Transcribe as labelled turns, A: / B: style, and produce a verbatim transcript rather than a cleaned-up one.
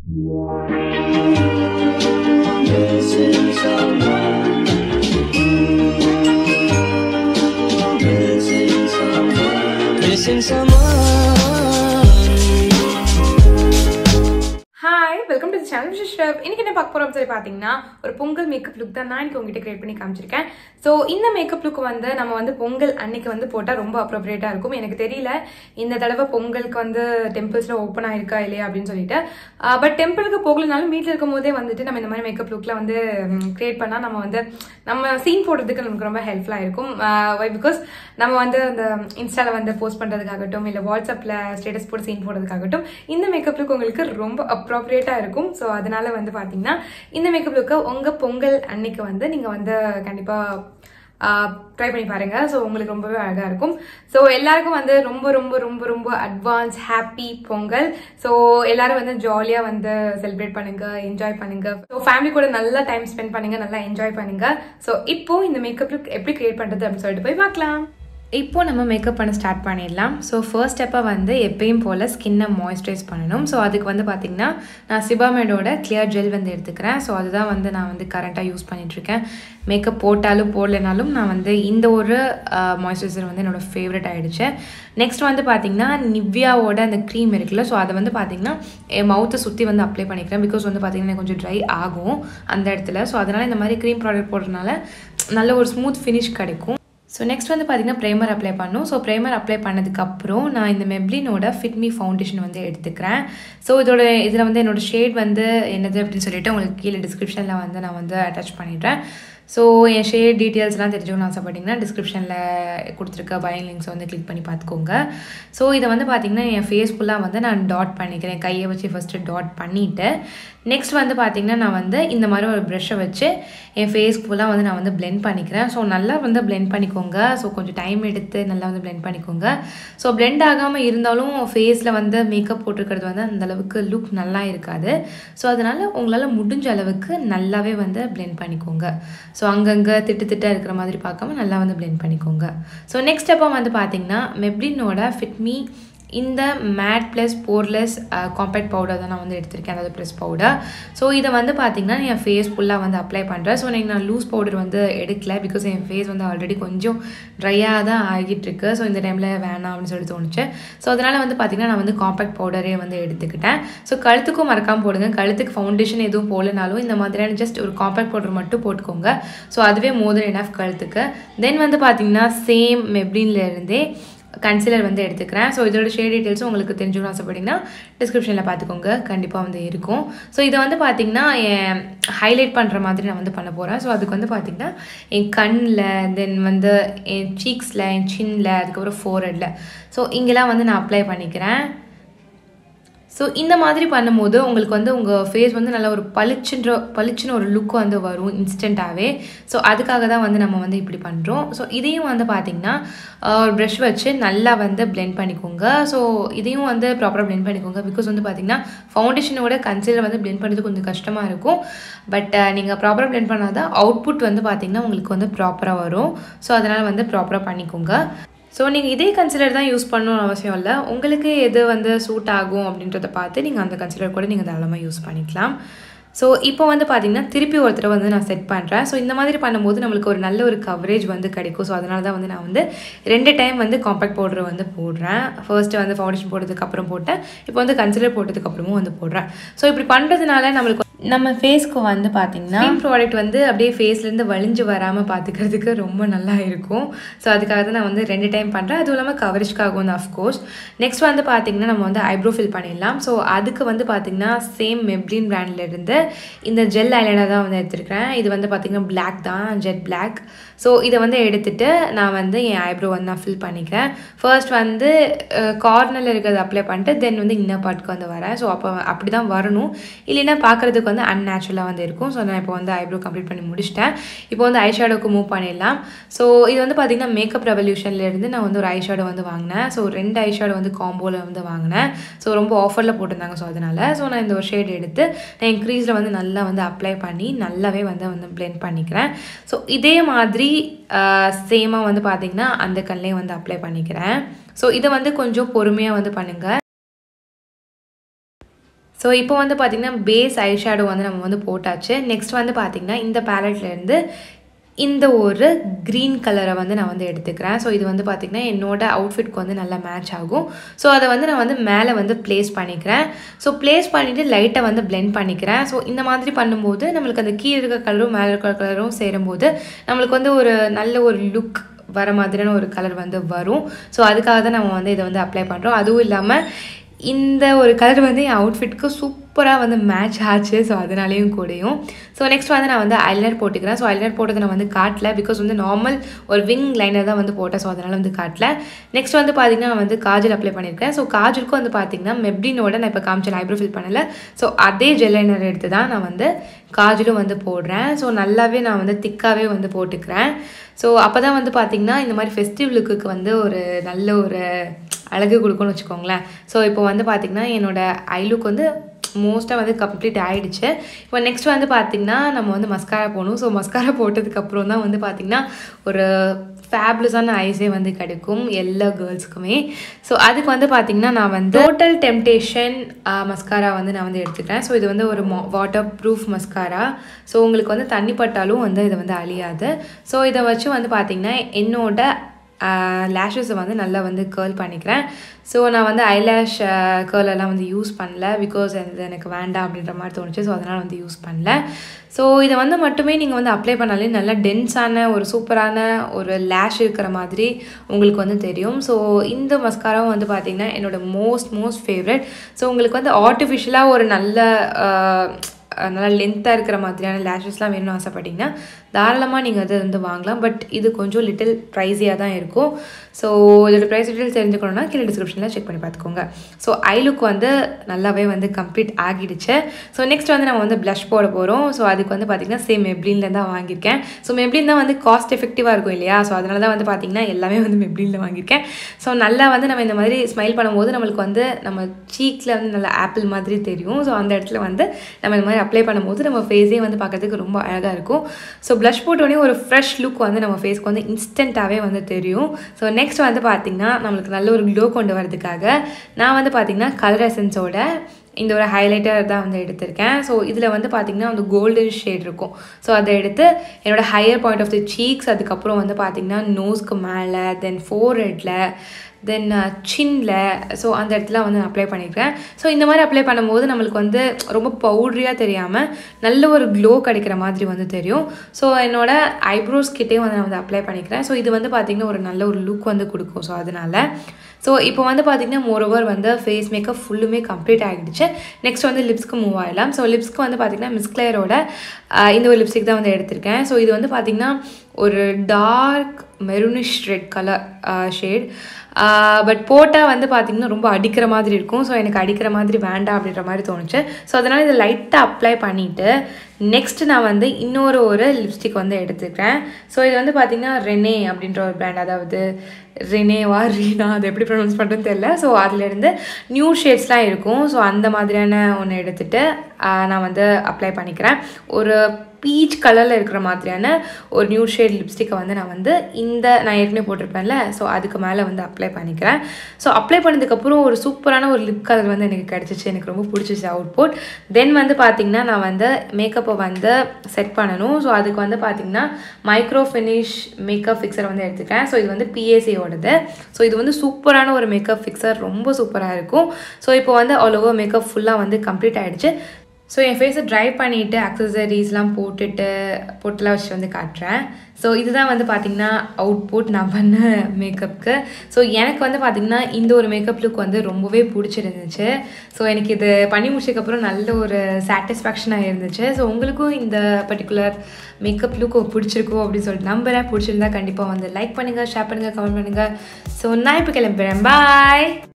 A: Missing someone. Missing someone. Missing someone.
B: Hi, welcome to the channel. Shishab. இன்னைக்கு என்ன பார்க்க போறோம் சொல்லி பாத்தீங்கன்னா ஒரு பொங்கல் மேக்கப் லுக் தான் நான் இன்னைக்கு உங்ககிட்ட கிரியேட் பண்ணி காமிச்சிருக்கேன். சோ இந்த மேக்கப் லுக் வந்து நம்ம வந்து பொங்கல் அன்னைக்கு வந்து போட்டா ரொம்ப அப்ரோப்ரியேட்டா இருக்கும். எனக்கு தெரியல இந்த தடவை பொங்கலுக்கு வந்து டெம்பிள்ஸ்ல ஓபன் ஆயிருக்கா இல்லையா அப்படின்னு சொல்லிட்டு. பட் டெம்பிளுக்கு போகலனாலும் வீட்ல இருக்கும்போதே வந்துட்டு நம்ம இந்த மாதிரி மேக்கப் லுக்ல வந்து கிரியேட் பண்ணா நம்ம வந்து நம்ம சீன் போடுறதுக்கு நமக்கு ரொம்ப ஹெல்ப்ஃபுல்லா இருக்கும். பிகாஸ் நம்ம வந்து அந்த இன்ஸ்டால வந்து போஸ்ட் பண்றதுக்காகட்டும் இல்ல வாட்ஸ்அப்ல ஸ்டேட்டஸ் போட்டு சீன் போடுறதுக்காகட்டும் இந்த மேக்கப் லுக் உங்களுக்கு ரொம்ப அப்ரோப்ரியேட்டா இருக்கும். ஸோ அதனால வந்து பாத்தீங்கன்னா இந்த மேக்கப் லுக்கை உங்க பொங்கல் அன்னைக்கு வந்து நீங்க வந்து கண்டிப்பா ட்ரை பண்ணி பாருங்க. ஸோ உங்களுக்கு ரொம்பவே அழகா இருக்கும். ஸோ எல்லாருக்கும் வந்து ரொம்ப ரொம்ப ரொம்ப ரொம்ப அட்வான்ஸ் ஹாப்பி பொங்கல். ஸோ எல்லாரும் வந்து ஜாலியா வந்து செலிப்ரேட் பண்ணுங்க, என்ஜாய் பண்ணுங்க. ஸோ ஃபேமிலி கூட நல்லா டைம் ஸ்பெண்ட் பண்ணுங்க, நல்லா என்ஜாய் பண்ணுங்க. ஸோ இப்போ இந்த மேக்கப் லுக் எப்படி கிரியேட் பண்றது அப்படின்னு சொல்லிட்டு போய் பார்க்கலாம். இப்போ நம்ம மேக்கப் பண்ண ஸ்டார்ட் பண்ணிடலாம். ஸோ ஃபர்ஸ்ட் ஸ்டெப்பாக வந்து எப்பயும் போல் ஸ்கின்னை மாய்ஸ்சரைஸ் பண்ணணும். ஸோ அதுக்கு வந்து பார்த்திங்கன்னா நான் சிபாமேடோட கிளியர் ஜெல் வந்து எடுத்துக்கிறேன். ஸோ அதுதான் வந்து நான் வந்து கரண்ட்டாக யூஸ் பண்ணிகிட்ருக்கேன். மேக்கப் போட்டாலும் போடலைனாலும் நான் வந்து இந்த ஒரு மாய்ஸ்சரைசர் வந்து என்னோடய ஃபேவரட் ஆகிடுச்சு. நெக்ஸ்ட் வந்து பார்த்திங்கன்னா நிவ்யாவோட அந்த க்ரீம் இருக்குல்ல, ஸோ அதை வந்து பார்த்திங்கன்னா என் மவுத்தை சுற்றி வந்து அப்ளை பண்ணிக்கிறேன். பிகாஸ் வந்து பார்த்திங்கன்னா கொஞ்சம் ட்ரை ஆகும் அந்த இடத்துல. ஸோ அதனால் இந்த மாதிரி க்ரீம் ப்ராடக்ட் போடுறதுனால நல்ல ஒரு ஸ்மூத் ஃபினிஷ் கிடைக்கும். ஸோ நெக்ஸ்ட் வந்து பார்த்திங்கன்னா ப்ரைமர் அப்ளை பண்ணும். ஸோ ப்ரைமர் அப்ளை பண்ணதுக்கப்புறம் நான் இந்த மெப்ளினோட ஃபிட் மீ ஃபவுண்டேஷன் வந்து எடுத்துக்கிறேன். ஸோ இதோட இதில் வந்து என்னோடய ஷேட் வந்து என்னது அப்படின்னு சொல்லிட்டு உங்களுக்கு கீழே டிஸ்கிரிப்ஷனில் வந்து நான் வந்து அட்டாச் பண்ணிடுறேன். ஸோ என் ஷேட் டீட்டெயில்ஸ்லாம் தெரிஞ்சுக்கணும்னு ஆசைப்பட்டிங்கன்னா டிஸ்கிரிப்ஷனில் கொடுத்துருக்க பையிங் லிங்க்ஸ் வந்து கிளிக் பண்ணி பார்த்துக்கோங்க. ஸோ இதை வந்து பார்த்திங்கன்னா என் ஃபேஸ் ஃபுல்லாக வந்து நான் டாட் பண்ணிக்கிறேன். கையை வச்சு ஃபஸ்ட்டு டாட் பண்ணிவிட்டு நெக்ஸ்ட் வந்து பார்த்திங்கன்னா நான் வந்து இந்த மாதிரி ஒரு ப்ரெஷ்ஷை வச்சு என் ஃபேஸ் ஃபுல்லாக வந்து நான் வந்து பிளெண்ட் பண்ணிக்கிறேன். ஸோ நல்லா வந்து பிளெண்ட் பண்ணிக்கோங்க. ஸோ கொஞ்சம் டைம் எடுத்து நல்லா வந்து பிளெண்ட் பண்ணிக்கோங்க. ஸோ பிளெண்ட் ஆகாமல் இருந்தாலும் ஃபேஸில் வந்து மேக்கப் போட்டிருக்கிறது வந்து அந்தளவுக்கு லுக் நல்லா இருக்காது. ஸோ அதனால் உங்களால் முடிஞ்ச அளவுக்கு நல்லாவே வந்து பிளெண்ட் பண்ணிக்கோங்க. ஸோ அங்கங்கே திட்டு திட்டாக இருக்கிற மாதிரி பார்க்காம நல்லா வந்து பிளெண்ட் பண்ணிக்கோங்க. ஸோ நெக்ஸ்ட் ஸ்டெப்பாக வந்து பார்த்திங்கன்னா மெப்ளினோட ஃபிட் மீ இந்த matte plus poreless compact powder தான் நான் வந்து எடுத்திருக்கேன், அதாவது ப்ரெஸ் பவுடர். ஸோ இதை வந்து பார்த்திங்கன்னா என் ஃபேஸ் ஃபுல்லாக வந்து அப்ளை பண்ணுறேன். ஸோ எனக்கு நான் லூஸ் பவுடர் வந்து எடுக்கல. பிகாஸ் என் ஃபேஸ் வந்து ஆல்ரெடி கொஞ்சம் ட்ரையாக தான் ஆகிட்டுருக்கு. ஸோ இந்த டைமில் வேணாம் அப்படின்னு சொல்லி தோணுச்சு. ஸோ அதனால் வந்து பார்த்திங்கன்னா நான் வந்து காம்பேக்ட் பவுடரே வந்து எடுத்துக்கிட்டேன். ஸோ கழுத்துக்கும் மறக்காமல் போடுங்க. கழுத்துக்கு ஃபவுண்டேஷன் எதுவும் போடலனாலும் இந்த மாதிரியான ஜஸ்ட் ஒரு காம்பேக்ட் பவுடர் மட்டும் போட்டுக்கோங்க. ஸோ அதுவே மோர் தென் எனஃப் கழுத்துக்கு. தென் வந்து பார்த்திங்கன்னா சேம் மெப்ளின்லேருந்தே கன்சிலர் வந்து எடுத்துக்கிறேன். ஸோ இதோட ஷேட் டீட்டெயில்ஸும் உங்களுக்கு தெரிஞ்சுக்கணும் ஆசைப்பட்டிங்கன்னா டிஸ்கிரிப்ஷனில் பார்த்துக்கோங்க, கண்டிப்பாக வந்து இருக்கும். ஸோ இதை வந்து பார்த்திங்கன்னா என் ஹைலைட் பண்ணுற மாதிரி நான் வந்து பண்ண போகிறேன். ஸோ அதுக்கு வந்து பார்த்திங்கன்னா என் கண்ணில், தென் வந்து என் சீக்ஸில், என் சின்னில், அதுக்கப்புறம் ஃபோர்ஹெட்டில், ஸோ இங்கெல்லாம் வந்து நான் அப்ளை பண்ணிக்கிறேன். ஸோ இந்த மாதிரி பண்ணும்போது உங்களுக்கு வந்து உங்கள் ஃபேஸ் வந்து நல்லா ஒரு பளிச்சுன்ற பளிச்சுன்னு ஒரு லுக் வந்து வரும் இன்ஸ்டண்ட்டாகவே. ஸோ அதுக்காக தான் வந்து நம்ம வந்து இப்படி பண்ணுறோம். ஸோ இதையும் வந்து பார்த்திங்கன்னா ஒரு ப்ரஷ் வச்சு நல்லா வந்து பிளெண்ட் பண்ணிக்கோங்க. ஸோ இதையும் வந்து ப்ராப்பராக பிளெண்ட் பண்ணிக்கோங்க. பிகாஸ் வந்து பார்த்திங்கன்னா ஃபவுண்டேஷனோட கன்சீலர் வந்து பிளெண்ட் பண்ணுறது கொஞ்சம் கஷ்டமாக இருக்கும். பட் நீங்கள் ப்ராப்பராக பிளெண்ட் பண்ணால் தான் அவுட்புட் வந்து பார்த்திங்கன்னா உங்களுக்கு வந்து ப்ராப்பராக வரும். ஸோ அதனால் வந்து ப்ராப்பராக பண்ணிக்கோங்க. ஸோ நீங்கள் இதே கன்சிலர் தான் யூஸ் பண்ணணும்னு அவசியம் இல்லை. உங்களுக்கு எது வந்து சூட் ஆகும் அப்படின்றத பார்த்து நீங்கள் அந்த கன்சிலர் கூட நீங்கள் தாராளமாக யூஸ் பண்ணிக்கலாம். ஸோ இப்போ வந்து பார்த்திங்கன்னா திருப்பி ஒருத்தரை வந்து நான் செட் பண்ணுறேன். ஸோ இந்த மாதிரி பண்ணும்போது நம்மளுக்கு ஒரு நல்ல ஒரு கவரேஜ் வந்து கிடைக்கும். ஸோ அதனால தான் வந்து நான் வந்து ரெண்டு டைம் வந்து காம்பேக்ட் பவுடர் வந்து போடுறேன். ஃபர்ஸ்ட்டு வந்து ஃபவுண்டேஷன் போட்டதுக்கப்புறம் போட்டேன், இப்போ வந்து கன்சிலர் போட்டதுக்கப்புறமும் வந்து போடுறேன். ஸோ இப்படி பண்ணுறதுனால நம்மளுக்கு நம்ம ஃபேஸ்க்கு வந்து பார்த்திங்கன்னா ப்ராடக்ட் வந்து அப்படியே ஃபேஸ்லேருந்து வலிஞ்சு வராமல் பார்த்துக்கிறதுக்கு ரொம்ப நல்லா இருக்கும். ஸோ அதுக்காக தான் நான் வந்து ரெண்டு டைம் பண்ணுறேன். அதுவும் இல்லாமல் கவரேஜ்க்காகவும் வந்து அஃப்கோர்ஸ். நெக்ஸ்ட் வந்து பார்த்திங்கன்னா நம்ம வந்து ஐப்ரோ ஃபில் பண்ணிடலாம். ஸோ அதுக்கு வந்து பார்த்திங்கன்னா சேம் மெப்ளின் பிராண்ட்லேருந்து இந்த ஜெல் ஐலைனர் தான் வந்து எடுத்துருக்கிறேன். இது வந்து பார்த்திங்கன்னா பிளாக் தான், ஜெட் பிளாக். ஸோ இதை வந்து எடுத்துகிட்டு நான் வந்து என் ஐப்ரோ வந்து நான் ஃபில் பண்ணிக்கிறேன். ஃபர்ஸ்ட் வந்து கார்னரில் இருக்கிறது அப்ளை பண்ணிட்டு தென் வந்து இன்னர் பார்ட்க்கு வந்து வரேன். ஸோ அப்போ அப்படி தான் வரணும், இல்லைன்னா பார்க்குறதுக்கு வந்து அன்நேச்சுரலாக வந்து இருக்கும். ஸோ நான் இப்போ வந்து ஐப்ரோ கம்ப்ளீட் பண்ணி முடிச்சிட்டேன். இப்போ வந்து ஐ ஷேடோக்கு மூவ் பண்ணிடலாம். ஸோ இது வந்து பார்த்திங்கன்னா மேக்கப் ரெவல்யூஷன்லேருந்து நான் வந்து ஒரு ஐ ஷேடோ வந்து வாங்கினேன். ஸோ ரெண்டு ஐ ஷேடோ வந்து காம்போவில் வந்து வாங்கினேன். ஸோ ரொம்ப ஆஃபரில் போட்டிருந்தாங்க. ஸோ அதனால் ஸோ நான் இந்த ஒரு ஷேட் எடுத்து நான் என் க்ரீஸில் வந்து நல்லா வந்து அப்ளை பண்ணி நல்லாவே வந்து வந்து பிளெண்ட் பண்ணிக்கிறேன். ஸோ இதே மாதிரி சேமாக வந்து பார்த்திங்கன்னா அந்த கல்லையும் வந்து அப்ளை பண்ணிக்கிறேன். ஸோ இதை வந்து கொஞ்சம் பொறுமையாக வந்து பண்ணுங்கள். ஸோ இப்போ வந்து பார்த்திங்கன்னா பேஸ் ஐ ஷேடோ வந்து நம்ம வந்து போட்டாச்சு. நெக்ஸ்ட் வந்து பார்த்திங்கன்னா இந்த பேலட்லேருந்து இந்த ஒரு க்ரீன் கலரை வந்து நான் வந்து எடுத்துக்கிறேன். ஸோ இது வந்து பார்த்திங்கன்னா என்னோடய அவுட்ஃபிட்க்கு வந்து நல்லா மேட்ச் ஆகும். ஸோ அதை வந்து நான் வந்து மேலே வந்து ப்ளேஸ் பண்ணிக்கிறேன். ஸோ ப்ளேஸ் பண்ணிவிட்டு லைட்டை வந்து பிளெண்ட் பண்ணிக்கிறேன். ஸோ இந்த மாதிரி பண்ணும்போது நம்மளுக்கு அந்த கீழே இருக்க கலரும் மேலே இருக்கிற கலரும் சேரும்போது நம்மளுக்கு வந்து ஒரு நல்ல ஒரு லுக் வர மாதிரியான ஒரு கலர் வந்து வரும். ஸோ அதுக்காக தான் நம்ம வந்து இதை வந்து அப்ளை பண்ணுறோம். அதுவும் இல்லாமல் இந்த ஒரு கலர் வந்து என் அவுட்ஃபிட்க்கு சூப்பராக வந்து மேட்ச் ஆச்சு. ஸோ அதனாலேயும் கூடயும் ஸோ நெக்ஸ்ட் வந்து நான் வந்து ஐலைனர் போட்டுக்கிறேன். ஸோ ஐலைனர் போட்டது நான் வந்து காட்டல, பிகாஸ் வந்து நார்மல் ஒரு விங் லைனர் தான் வந்து போட்டேன். ஸோ அதனால் வந்து காட்டல. நெக்ஸ்ட் வந்து பார்த்திங்கன்னா நான் வந்து காஜல் அப்ளை பண்ணியிருக்கேன். ஸோ காஜலுக்கும் வந்து பார்த்திங்கன்னா மெப்ளினோட நான் இப்போ காமிச்சேன் ஐப்ரோ ஃபில் பண்ணலை. ஸோ அதே ஜெல் லைனர் எடுத்து தான் நான் வந்து காஜலும் வந்து போடுறேன். ஸோ நல்லாவே நான் வந்து திக்காகவே வந்து போட்டுக்கிறேன். ஸோ அப்போ தான் வந்து பார்த்திங்கன்னா இந்த மாதிரி ஃபெஸ்டிவ் லுக்குக்கு வந்து ஒரு நல்ல ஒரு அழகு கொடுக்கும்னு வச்சுக்கோங்களேன். ஸோ இப்போ வந்து பார்த்திங்கன்னா என்னோடய ஐ லுக் வந்து மோஸ்ட்டாக வந்து கம்ப்ளீட் ஆகிடுச்சு. இப்போ நெக்ஸ்ட் வந்து பார்த்திங்கன்னா நம்ம வந்து மஸ்காரா போகணும். ஸோ மஸ்காரா போட்டதுக்கப்புறம் தான் வந்து பார்த்திங்கன்னா ஒரு ஃபேப்லஸான ஐஸே வந்து கிடைக்கும் எல்லா கேர்ள்ஸுக்குமே. ஸோ அதுக்கு வந்து பார்த்திங்கன்னா நான் வந்து டோட்டல் டெம்டேஷன் மஸ்காரா வந்து நான் வந்து எடுத்துக்கிறேன். ஸோ இது வந்து ஒரு வாட்டர் ப்ரூஃப் மஸ்காரா. ஸோ உங்களுக்கு வந்து தண்ணி பட்டாலும் வந்து இது வந்து அழியாது. ஸோ இதை வச்சு வந்து பார்த்திங்கன்னா என்னோட லேஷஸை வந்து நல்லா வந்து கேர்ள் பண்ணிக்கிறேன். ஸோ நான் வந்து ஐலேஷ் கேர்லெல்லாம் வந்து யூஸ் பண்ணல, பிகாஸ் அது எனக்கு வேண்டாம் அப்படின்ற மாதிரி தோணுச்சு. ஸோ அதனால் வந்து யூஸ் பண்ணல. ஸோ இதை வந்து மட்டுமே நீங்கள் வந்து அப்ளை பண்ணாலே நல்லா டென்ஸான ஒரு சூப்பரான ஒரு லேஷ் இருக்கிற மாதிரி உங்களுக்கு வந்து தெரியும். ஸோ இந்த மஸ்காராவும் வந்து பார்த்திங்கன்னா என்னோடய மோஸ்ட் மோஸ்ட் ஃபேவரட். ஸோ உங்களுக்கு வந்து ஆர்டிஃபிஷியலாக ஒரு நல்ல நல்லா லென்த்தாக இருக்கிற மாதிரியான லேஷஸ்லாம் வேணும்னு ஆசைப்பட்டிங்கன்னா தாராளமாக நீங்கள் அதை வந்து வாங்கலாம். பட் இது கொஞ்சம் லிட்டில் ப்ரைஸியாக தான் இருக்கும். ஸோ இதோட ப்ரைஸ் டீட்டெயில்ஸ் தெரிஞ்சுக்கணுன்னா கீழே டிஸ்கிரிப்ஷனில் செக் பண்ணி பார்த்துக்கோங்க. ஸோ ஐ லுக் வந்து நல்லாவே வந்து கம்ப்ளீட் ஆகிடுச்சு. ஸோ நெக்ஸ்ட் வந்து நம்ம வந்து ப்ளஷ் போட போகிறோம். ஸோ அதுக்கு வந்து பார்த்திங்கன்னா சேம் மெப்ளினில் தான் வாங்கியிருக்கேன். ஸோ மெப்ளின் தான் வந்து காஸ்ட் எஃபெக்டிவாக இருக்கும் இல்லையா? ஸோ அதனால தான் வந்து பார்த்திங்கன்னா எல்லாமே வந்து மெப்ளினில் வாங்கியிருக்கேன். ஸோ நல்லா வந்து நம்ம இந்த மாதிரி ஸ்மைல் பண்ணும்போது நம்மளுக்கு வந்து நம்ம சீக்கில் வந்து நல்லா ஆப்பிள் மாதிரி தெரியும். ஸோ அந்த இடத்துல வந்து நம்ம இந்த மாதிரி அப்ளை பண்ணும்போது நம்ம ஃபேஸே வந்து பார்க்கறதுக்கு ரொம்ப அழகாக இருக்கும். ஸோ ப்ளஷ் போட்டோடனே ஒரு ஃப்ரெஷ் லுக் வந்து நம்ம ஃபேஸ்க்கு வந்து இன்ஸ்டண்ட்டாகவே வந்து தெரியும். ஸோ நெக்ஸ்ட் வந்து பார்த்திங்கன்னா நம்மளுக்கு நல்ல ஒரு க்ளோ கொண்டு வரதுக்காக நான் வந்து பார்த்திங்கன்னா கலர் எசன்ஸோட இந்த ஒரு ஹைலைட்டர் தான் வந்து எடுத்திருக்கேன். ஸோ இதில் வந்து பார்த்திங்கன்னா வந்து கோல்டன் ஷேட் இருக்கும். ஸோ அதை எடுத்து என்னோடய higher point of the cheeks, அதுக்கப்புறம் வந்து பார்த்திங்கன்னா நோஸ்க்கு மேலே, தென் ஃபோர் ஹெட்டில், தென் சின்னில், ஸோ அந்த இடத்துல வந்து அப்ளை பண்ணிக்கிறேன். ஸோ இந்த மாதிரி அப்ளை பண்ணும்போது நம்மளுக்கு வந்து ரொம்ப பவுட்ரியாக தெரியாமல் நல்ல ஒரு க்ளோ கிடைக்கிற மாதிரி வந்து தெரியும். ஸோ என்னோடய ஐப்ரோஸ் கிட்டே வந்து நான் வந்து அப்ளை பண்ணிக்கிறேன். ஸோ இது வந்து பார்த்திங்கன்னா ஒரு நல்ல ஒரு லுக் வந்து கொடுக்கும். ஸோ அதனால் ஸோ இப்போ வந்து பார்த்திங்கன்னா மோரோவர் வந்து ஃபேஸ் மேக்கப் ஃபுல்லுமே கம்ப்ளீட் ஆகிடுச்சு. நெக்ஸ்ட் வந்து லிப்ஸ்க்கு மூவ் ஆகிடலாம். ஸோ லிப்ஸ்க்கு வந்து பார்த்திங்கன்னா மிஸ் கிளியரோட இந்த ஒரு லிப்ஸ்டிக் தான் வந்து எடுத்திருக்கேன். ஸோ இது வந்து பார்த்திங்கன்னா ஒரு dark maroonish red colour shade. But போட்டால் வந்து பார்த்திங்கன்னா ரொம்ப அடிக்கிற மாதிரி இருக்கும். ஸோ எனக்கு அடிக்கிற மாதிரி வேண்டாம் அப்படின்ற மாதிரி தோணுச்சு. ஸோ அதனால் இதை லைட்டாக அப்ளை பண்ணிவிட்டு நெக்ஸ்ட் நான் வந்து இன்னொரு ஒரு லிப்ஸ்டிக் வந்து எடுத்துக்கிறேன். ஸோ இது வந்து பார்த்திங்கன்னா ரெனே அப்படின்ற ஒரு பிராண்ட், அதாவது ரெனேவா ரீனா அது எப்படி ப்ரொனவுன்ஸ் பண்ணுறதுன்னு தெரியல. ஸோ அதுலேருந்து நியூ ஷேட்ஸ்லாம் இருக்கும். ஸோ அந்த மாதிரியான ஒன்று எடுத்துகிட்டு நான் வந்து அப்ளை பண்ணிக்கிறேன். ஒரு பீச் கலரில் இருக்கிற மாதிரியான ஒரு நியூ ஷேட் லிப்ஸ்டிக்கை வந்து நான் வந்து இந்த நான் ஏற்கனவே போட்டிருப்பேன்ல, ஸோ அதுக்கு மேலே வந்து அப்ளை பண்ணிக்கிறேன். ஸோ அப்ளை பண்ணதுக்கப்புறம் ஒரு சூப்பரான ஒரு லிப் கலர் வந்து எனக்கு கிடச்சிச்சு. எனக்கு ரொம்ப பிடிச்சிச்சு அவுட்புட். தென் வந்து பார்த்திங்கன்னா நான் வந்து மேக்கப்பை வந்து செட் பண்ணணும். ஸோ அதுக்கு வந்து பார்த்திங்கன்னா மைக்ரோ ஃபினிஷ் மேக்கப் ஃபிக்சர் வந்து எடுத்துக்கிறேன். ஸோ இது வந்து பிஏசியோடது. ஸோ இது வந்து சூப்பரான ஒரு மேக்கப் ஃபிக்சர், ரொம்ப சூப்பராக இருக்கும். ஸோ இப்போ வந்து ஆல் ஓவர் மேக்கப் ஃபுல்லாக வந்து கம்ப்ளீட் ஆகிடுச்சு. ஸோ என் ஃபேஸை ட்ரை பண்ணிவிட்டு அக்சசரிஸ்லாம் போட்டுட்டு பொட்டெலாம் வச்சு வந்து காட்டுறேன். ஸோ இதுதான் வந்து பார்த்திங்கன்னா அவுட்புட் நான் பண்ண மேக்கப்புக்கு. ஸோ எனக்கு வந்து பார்த்திங்கன்னா இந்த ஒரு மேக்கப் லுக் வந்து ரொம்பவே பிடிச்சிருந்துச்சு. ஸோ எனக்கு இது பண்ணி முடிச்சதுக்கப்புறம் நல்ல ஒரு சாட்டிஸ்ஃபேக்ஷனாக இருந்துச்சு. ஸோ உங்களுக்கும் இந்த பர்டிகுலர் மேக்கப் லுக் பிடிச்சிருக்கும் அப்படின்னு சொல்லிட்டு நம்புறேன். பிடிச்சிருந்தா கண்டிப்பாக வந்து லைக் பண்ணுங்கள், ஷேர் பண்ணுங்கள், கமெண்ட் பண்ணுங்கள். ஸோ நான் இப்போ கிளம்புறேன். பாய்.